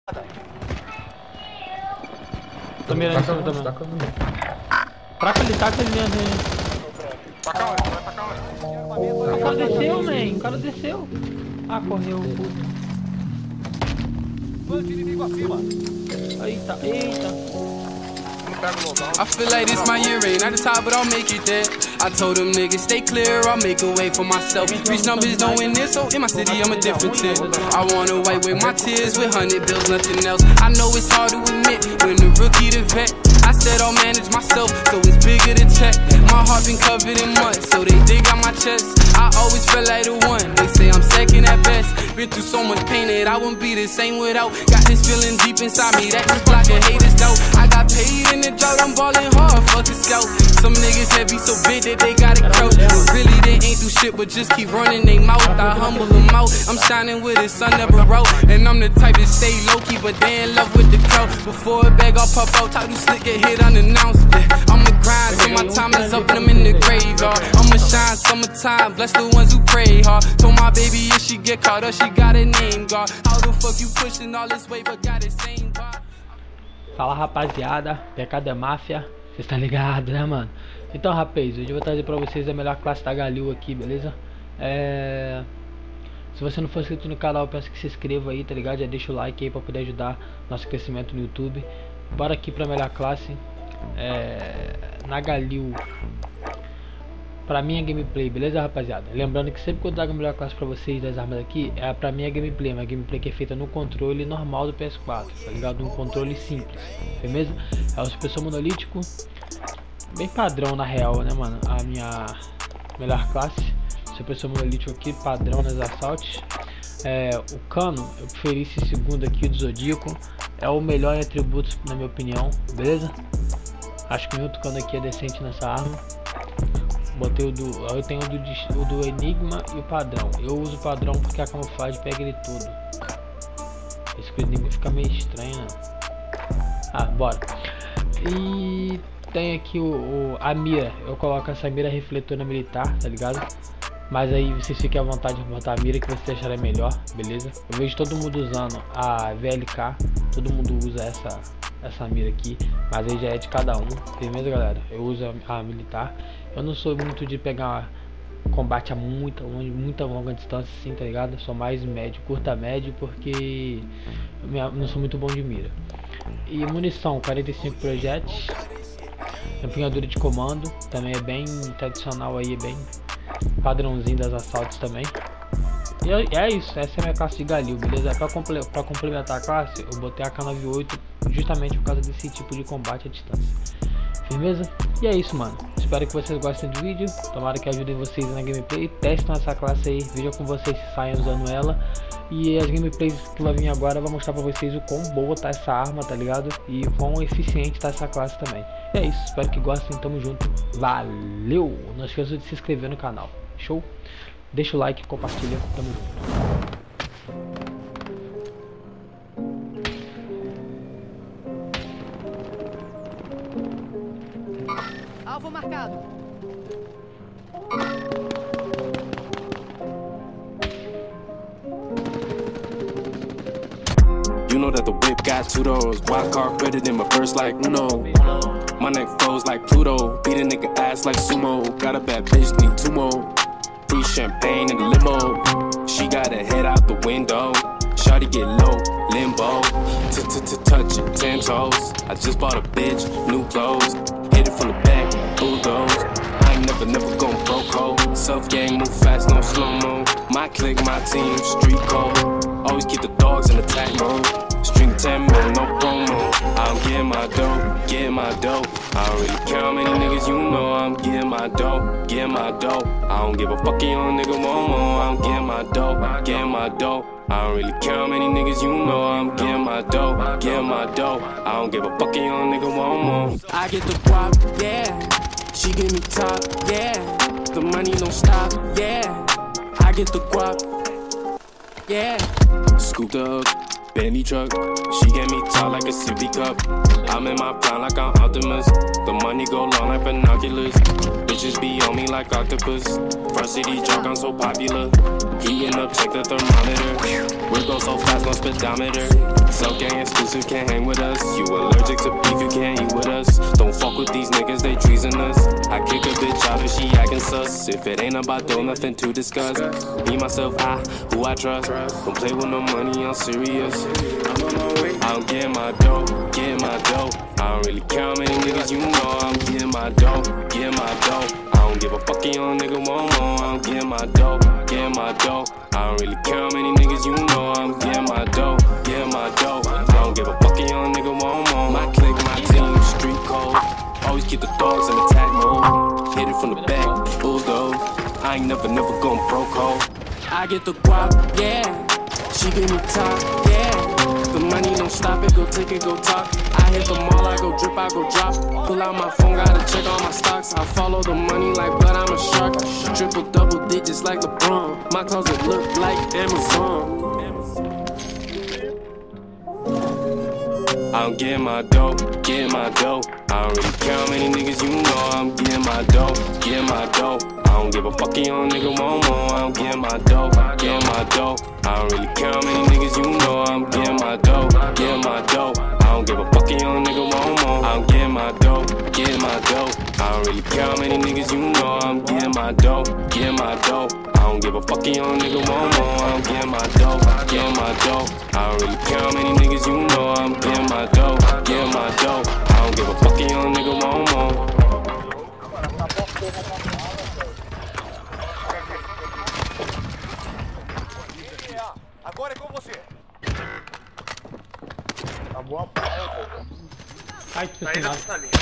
Tô mirando em cima também. Taca ele dentro. Taca onde? Vai tacar onde? O cara desceu, man. O cara desceu. Ah, correu, puto. Bando de inimigo acima. Eita, eita. I feel like this my year ain't at the top, but I'll make it there. I told them niggas stay clear, I'll make a way for myself. Reach numbers knowing this, so in my city I'm a different tier. I wanna wipe away my tears with 100 bills, nothing else. I know it's hard to admit when the rookie to vet. I said I'll manage myself, so it's bigger to check. My heart been covered in mud, so they dig out my chest. I always felt like the one, they say I'm second at best. Been through so much pain that I wouldn't be the same without. Got this feeling deep inside me that just blocking haters doubt. I got paid in the drought, I'm ballin' hard, fuck a scout. Some niggas heavy so big that they gotta crouch. Really they ain't do shit but just keep running they mouth. I humble them out, I'm shining with the sun never wrote. And I'm the type to stay low-key but they in love with the crowd. Before a bag I'll pop out, talk to slick, get hit unannounced. Yeah, I'ma grind till my time is up and I'm in the graveyard. I'ma shine summertime, bless the ones who pray hard. Told my baby if she get caught up, she got a name guard. How the fuck you pushing all this weight but got the same bar? Fala rapaziada, pecado é máfia, vocês estão ligados, né mano? Então rapaz, hoje eu vou trazer pra vocês a melhor classe da Galil aqui, beleza? Se você não for inscrito no canal, eu peço que se inscreva aí, tá ligado? Já deixa o like aí pra poder ajudar nosso crescimento no YouTube. Bora aqui pra melhor classe na Galil. Pra mim é gameplay, beleza rapaziada? Lembrando que sempre que eu trago a melhor classe pra vocês das armas aqui, pra mim é gameplay, uma gameplay que é feita no controle normal do PS4, tá ligado? Um controle simples, beleza? É o Super Som Monolítico, bem padrão na real, né mano? A minha melhor classe, Super Som Monolítico aqui, padrão nas assaltos. O cano, eu preferi esse segundo aqui do Zodíaco, é o melhor em atributos na minha opinião, beleza? Acho que o outro cano aqui é decente nessa arma. Botei eu tenho o do Enigma e o padrão. Eu uso o padrão porque a camuflagem pega ele todo. Esse do Enigma fica meio estranho, né? Bora. E tem aqui a mira. Eu coloco essa mira refletora militar, tá ligado? Mas aí vocês fiquem à vontade de botar a mira que vocês acharem melhor, beleza? Eu vejo todo mundo usando a VLK. Todo mundo usa essa mira aqui, mas aí já é de cada um, beleza galera? Eu uso a militar. Eu não sou muito de pegar combate a muita longa distância assim, tá ligado? Eu sou mais médio, curta médio, porque eu não sou muito bom de mira. E munição, 45 projéteis. Empunhadura de comando, também é bem tradicional aí, é bem padrãozinho das assaltos também. E é isso, essa é a minha classe de Galil, beleza? Pra complementar a classe, eu botei a K98 justamente por causa desse tipo de combate à distância. Firmeza? E é isso, mano. Espero que vocês gostem do vídeo. Tomara que ajudem vocês na gameplay. Testem essa classe aí, vejam com vocês se saem usando ela. E as gameplays que vai vir agora vai mostrar pra vocês o quão boa tá essa arma, tá ligado? E o quão eficiente tá essa classe também. E é isso, espero que gostem, tamo junto. Valeu! Não esqueça de se inscrever no canal. Show? Deixa o like, compartilha, tamo junto. Alvo marcado. You know that the whip got 2 doors. Wild card better than my verse like Uno. My neck froze like Pluto. Beat a nigga ass like sumo. Got a bad bitch, need 2 more. Free champagne in the limo. She got her head out the window. Shawty get low, limbo. Touch it, 10 toes. I just bought a bitch, new clothes. Hit it from the back, bulldoze. I ain't never gon' broke hoe. Self gang, move fast, no slow-mo. My clique, my team, street code. Always keep the dogs in attack mode. String 10 mil, no promo. I don't get my dough, get my dough. I don't really care how many niggas you know. I'm getting my dough, get my dough. I don't give a fuck young nigga want more. I'm getting my dough, get my dough. I don't really care how many niggas you know. I'm getting my dough, get my dough. I don't give a fuck young nigga want more. I get the guap, yeah. She give me top, yeah. The money don't stop, yeah. I get the guap, yeah. Scooped up, Bentley truck. She gave me top like a sippy cup. I'm in my prime like I'm Optimus. The money go long like binoculars. Bitches be on me like octopus. Front city jock, I'm so popular. Heating up, check the thermometer. We go so fast, no speedometer. So gang exclusive, can't hang with us. You allergic to beef, you can't eat with us. Don't fuck with these niggas, they treasonous. I kick a bitch out if she acting sus. If it ain't about dough, nothing to discuss. Me, myself, who I trust. Don't play with no money, I'm serious. I'm on my way. I'm getting my dough, getting my dough. I don't really care how many niggas you know. I'm getting my dough, getting my dough. I don't give a fuck, young nigga want more. I'm getting my dough, getting my dough. I don't really care how many niggas you know. I'm getting my dough, getting my dough. I don't give a fuck, young nigga want more. My clique, my team, street code. Always keep the dogs in attack mode. Hit it from the back, bulldoze. I ain't never going broke, ho. I get the guap, yeah. She give me top, yeah. The money don't stop it, go take it, go talk. I hit the mall, I go drip, I go drop. Pull out my phone, gotta check all my stocks. I follow the money like blood, I'm a shark. Triple double digits like LeBron. My closet look like Amazon. I'm getting my dough, getting my dough. I don't really care how many niggas you know. I'm getting my dough, getting my dough. I don't give a fuck, young nigga want more. I'm getting my dough, getting my dough. I don't really care how many niggas you know. I'm getting my dough, getting my dough. I don't give a fuck, young nigga want more. I'm getting my dough, getting my dough. I don't really care how many niggas you know. I'm getting my dough, getting my dough. I don't give a fuck, young nigga want more. I'm getting my dough, getting my dough. I don't really care how many niggas you know. I'm getting my dough, getting my dough. I don't give a fuck, young nigga want more. Agora é com você. Tá boa praia, Ai, que senado.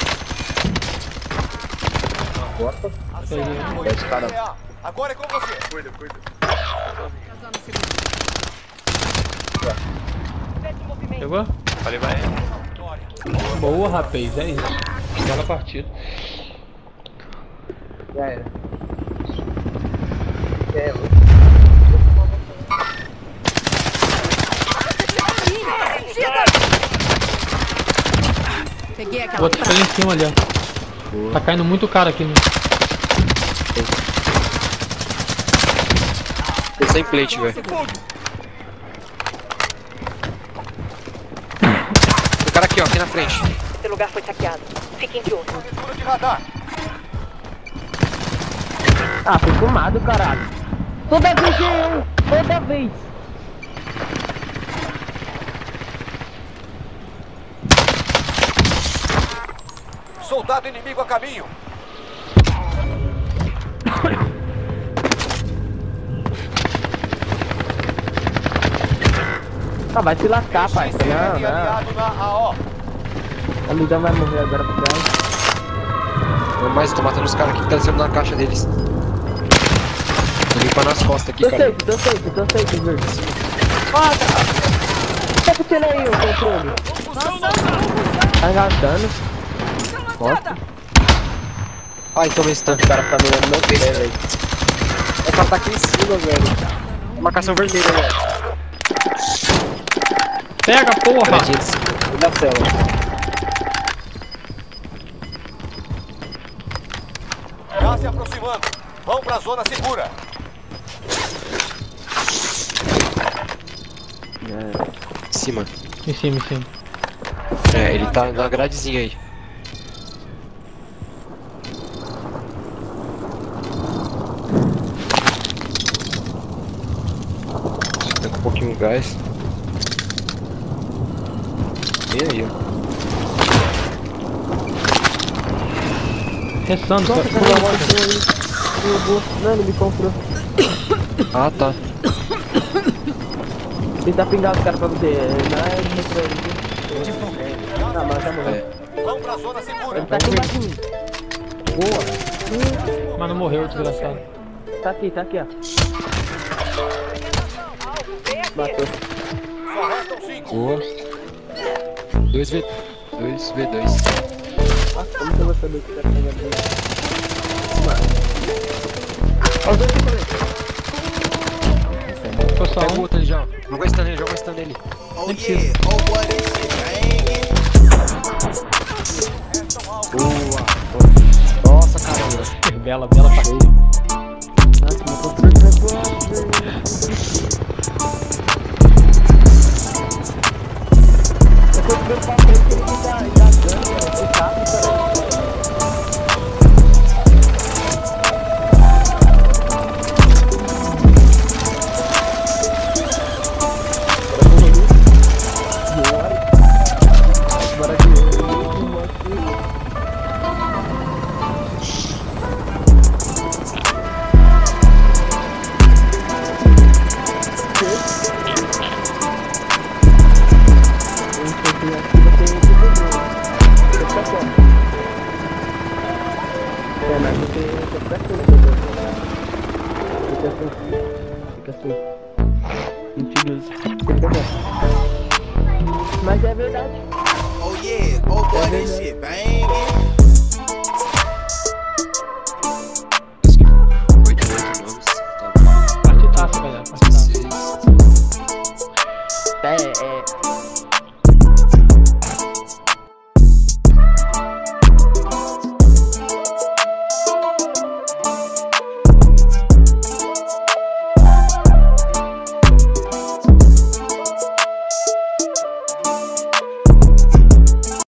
Bota. Esse cara. Agora é com você. Cuida. Pegou? Falei, vai. Boa, rapaz, é isso. Bora a partida. Já era. Peguei aquela. O outro tá ali em cima ali, ó. Boa. Tá caindo muito cara aqui, né? Tô sem plate, velho. O cara aqui, ó, aqui na frente. Esse lugar foi saqueado. Fiquem de olho. Leitura de radar. Ah, foi filmado, caralho. Toda vez é eu, toda vez. Soldado inimigo a caminho. Ah, vai se lascar, pai. Não. Aliado na AO. A Lidão vai morrer agora por trás. Não mais, eu tô matando os caras aqui que tá descendo na caixa deles. Tô limpando as costas aqui, Tô cara. safe, verde. Foda! Tá puxando aí o controle. Tá gastando. Nossa. Ai, tomei stun. O cara tá mirando meu pé, velho. O cara tá aqui em cima, velho. Marcação vermelha, velho. Pega, porra! Da cela. Já se aproximando. Vão pra zona segura. Em cima. Em cima. É, ele tá na gradezinha aí. Tem um pouquinho de gás. E aí, ó. Ressando, Nossa, só. cara, não, ele me comprou. Ah, tá. Tentar pingar os caras pra você. Não é ele. Tá, mas já morreu. É. Vão pra zona segura. Ele tá aqui embaixo de mim. Boa. Mas não morreu, desgraçado. Tá aqui, ó. Matou. Só restam 5. Boa. 2v2. Nossa, como que eu vou saber que tá pegando aqui? Olha os dois aqui também. Ficou só Pega o um. outro ali já. Joga o stun nele, Nem precisa. Boa. Nossa, caramba. Bela partida. Nossa, matou 3 negócios. vendo pra frente ele fica engasgando, cara. Que chato, cara. Mas é verdade. Oh yeah, oh boy, this shit banging.